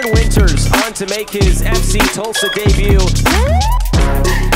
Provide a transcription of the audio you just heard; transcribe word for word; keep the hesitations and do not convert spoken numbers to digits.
Winters on to make his F C Tulsa debut.